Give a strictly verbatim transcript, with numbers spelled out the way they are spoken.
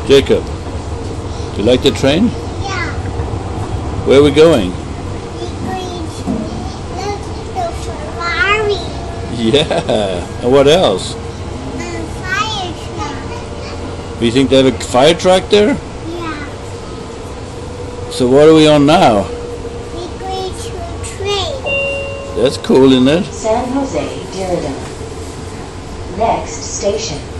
Jacob, do you like the train? Yeah. Where are we going? We're going to look the Ferrari. Yeah. And what else? And fire truck. Do you think they have a fire truck there? Yeah. So what are we on now? We're going to a train. That's cool, isn't it? San Jose, Derrida. Next station.